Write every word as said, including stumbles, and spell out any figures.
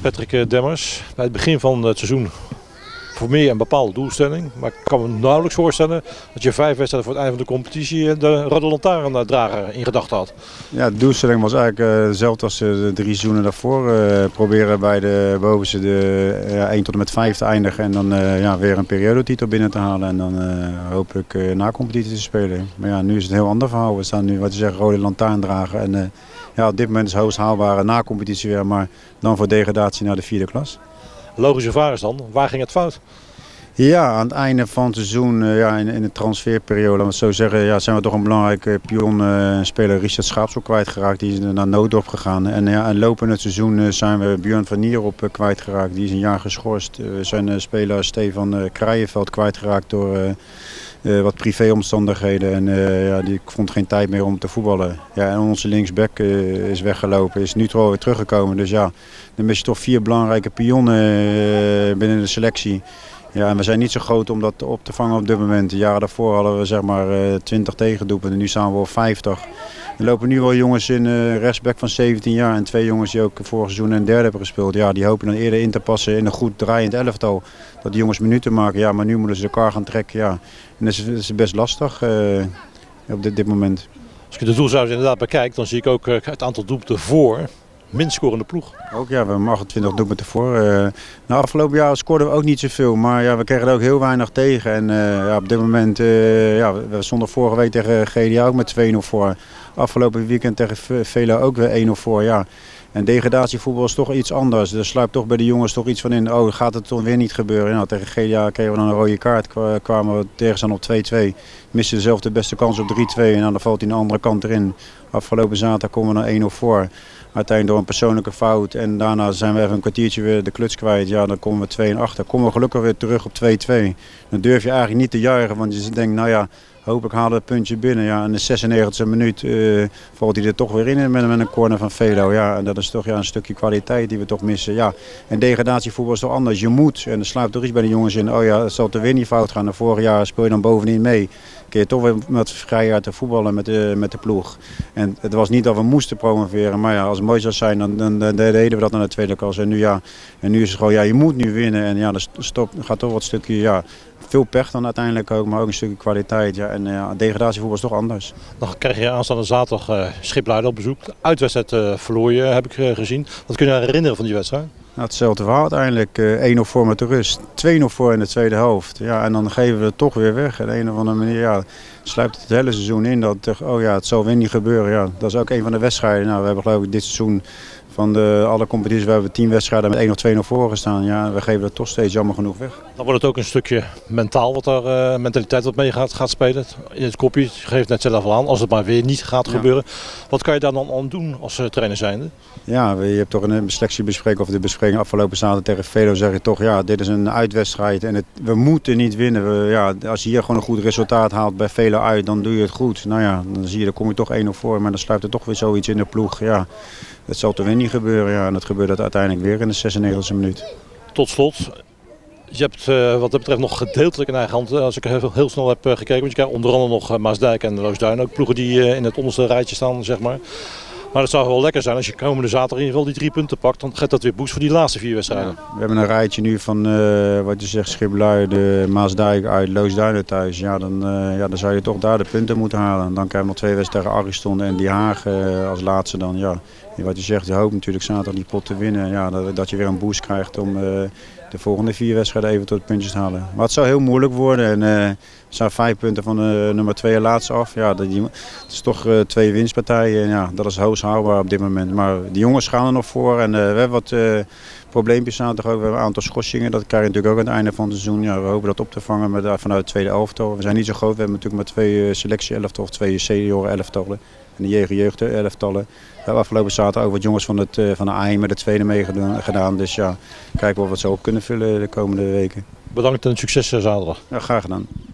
Patrick Demmers, bij het begin van het seizoen formeer een bepaalde doelstelling. Maar ik kan me nauwelijks voorstellen dat je vijf wedstrijden voor het einde van de competitie de rode lantaarndrager in gedachten had. Ja, de doelstelling was eigenlijk uh, hetzelfde als de drie seizoenen daarvoor. Uh, proberen bij de bovenste de uh, één tot en met vijf te eindigen en dan uh, ja, weer een periodetitel binnen te halen. En dan uh, hopelijk uh, na competitie te spelen. Maar ja, nu is het een heel ander verhaal. We staan nu, wat je zegt, rode lantaarndrager. En uh, ja, op dit moment is het hoogst haalbare na competitie weer, maar dan voor degradatie naar de vierde klas. Logische vraag is dan, waar ging het fout? Ja, aan het einde van het seizoen, uh, ja, in, in de transferperiode, laten we het zo zeggen, ja, zijn we toch een belangrijke pion, uh, speler Richard Schaapsel kwijtgeraakt. Die is naar Nooddorp gegaan. En, ja, en lopend het seizoen uh, zijn we Björn van Nierop uh, kwijtgeraakt. Die is een jaar geschorst. Uh, we zijn uh, speler Stefan uh, Kraaienveld kwijtgeraakt door uh, uh, wat privéomstandigheden. En uh, ja, die vond geen tijd meer om te voetballen. Ja, en onze linksback uh, is weggelopen, is nu toch weer teruggekomen. Dus ja, dan mis je toch vier belangrijke pionnen uh, binnen de selectie. Ja, en we zijn niet zo groot om dat op te vangen op dit moment. De jaren daarvoor hadden we zeg maar twintig tegendoelpunten en nu staan we op vijftig. Er lopen nu wel jongens in, uh, rechtsback van zeventien jaar en twee jongens die ook vorig seizoen een derde hebben gespeeld. Ja, die hopen dan eerder in te passen in een goed draaiend elftal. Dat die jongens minuten maken, ja, maar nu moeten ze elkaar gaan trekken. Ja. En dat is, dat is best lastig uh, op dit, dit moment. Als je de doelcijfers inderdaad bekijkt, dan zie ik ook uh, het aantal doelpunten voor. Minst scorende ploeg. Ook ja, we hebben achentwintig doelpunten voor. Uh, nou, afgelopen jaar scoorden we ook niet zoveel, maar ja, we kregen er ook heel weinig tegen. En uh, ja, op dit moment, uh, ja, we stonden vorige week tegen G D A ook met twee nul voor. Afgelopen weekend tegen Vela ook weer één nul voor. Ja. En degradatievoetbal is toch iets anders. Er sluipt toch bij de jongens toch iets van in. Oh, gaat het toch weer niet gebeuren? Nou, tegen G D A kregen we dan een rode kaart. Kwamen we tegenstander op twee twee. Missen zelf de beste kans op drie twee. En dan valt hij aan de andere kant erin. Afgelopen zaterdag komen we naar één nul voor. Uiteindelijk door een persoonlijke fout. En daarna zijn we even een kwartiertje weer de kluts kwijt. Ja, dan komen we twee en achter. Dan komen we gelukkig weer terug op twee twee. Dan durf je eigenlijk niet te juichen. Want je denkt, nou ja, hopelijk halen we het puntje binnen. Ja, in de zesennegentigste minuut uh, valt hij er toch weer in met, met een corner van Velo. Ja, en dat is toch ja, een stukje kwaliteit die we toch missen. Ja, en degradatievoetbal is toch anders. Je moet. En er sluipt toch iets bij de jongens in. Oh ja, het zal er weer niet fout gaan. En vorig jaar speel je dan bovenin mee. Kun je toch weer met vrijheid te voetballen met de, met de ploeg. En het was niet dat we moesten promoveren. Maar ja, als het mooi zou zijn, dan, dan, dan deden we dat naar de tweede klas. En nu, ja, en nu is het gewoon, ja, je moet nu winnen. En ja, er stop, gaat toch wat stukje, ja, veel pech dan uiteindelijk ook. Maar ook een stukje kwaliteit. Ja. En ja, degradatievoetbal is toch anders. Dan krijg je aanstaande zaterdag uh, Schipluiden op bezoek. De uitwedstrijd uh, verloor je, heb ik uh, gezien. Wat kun je herinneren van die wedstrijd? Nou, hetzelfde verhaal uiteindelijk. Uh, één nul voor met de rust. twee nul voor in de tweede helft. Ja, en dan geven we het toch weer weg. En op een of andere manier ja, sluipt het het hele seizoen in. Dat, oh ja, het zal weer niet gebeuren. Ja, dat is ook een van de wedstrijden. Nou, we hebben geloof ik dit seizoen van de, alle competities, we hebben tien wedstrijden met één of twee nul voor gestaan. Ja, we geven het toch steeds jammer genoeg weg. Dan wordt het ook een stukje mentaal, wat er uh, mentaliteit wat mee gaat, gaat spelen. In het kopje, je geeft net zelf al aan, als het maar weer niet gaat gebeuren. Ja. Wat kan je daar dan aan doen als uh, trainer zijnde? Ja, je hebt toch een selectiebespreking of de bespreking afgelopen zaterdag tegen Velo zeg je toch, ja, dit is een uitwedstrijd en het, we moeten niet winnen. We, ja, als je hier gewoon een goed resultaat haalt bij Velo uit, dan doe je het goed. Nou ja, dan zie je, dan kom je toch één nul voor, maar dan sluipt er toch weer zoiets in de ploeg. Ja. Het zal toch weer niet gebeuren, ja, en dat gebeurt dat uiteindelijk weer in de zesennegentigste minuut. Tot slot, je hebt uh, wat dat betreft nog gedeeltelijk in eigen hand, als ik heel, heel snel heb uh, gekeken. Want je krijgt onder andere nog uh, Maasdijk en Loosduin, ook ploegen die uh, in het onderste rijtje staan, zeg maar. Maar het zou wel lekker zijn als je komende zaterdag in ieder geval die drie punten pakt. Dan gaat dat weer boost voor die laatste vier wedstrijden. Ja, we hebben een rijtje nu van uh, wat je zegt, Schipluiden, Maasdijk uit, Loosduinen thuis. Ja, dan, uh, ja, dan zou je toch daar de punten moeten halen. Dan krijgen we nog twee wedstrijden tegen Ariston en Die Haag uh, als laatste dan. Ja. Wat je zegt, je hoopt natuurlijk zaterdag die pot te winnen. Ja, dat, dat je weer een boost krijgt om uh, de volgende vier wedstrijden even tot de puntjes te halen. Maar het zou heel moeilijk worden. En, uh, we staan vijf punten van de nummer twee en laatste af. Ja, dat, die, het is toch uh, twee winstpartijen. En ja, dat is hoogst haalbaar op dit moment. Maar die jongens gaan er nog voor. En uh, we hebben wat uh, probleempjes zaterdag ook. We hebben een aantal schorsingen. Dat krijg je natuurlijk ook aan het einde van het seizoen. Ja, we hopen dat op te vangen met, uh, vanuit het tweede elftal. We zijn niet zo groot. We hebben natuurlijk maar twee uh, selectie-elftal of twee senioren elftallen. En de jeugd elftallen. We hebben afgelopen zaterdag ook wat jongens van, het, uh, van de A één met de tweede meegedaan. Dus ja, kijken of we het zo op kunnen vullen de komende weken. Bedankt en succes zaterdag. Ja, graag gedaan.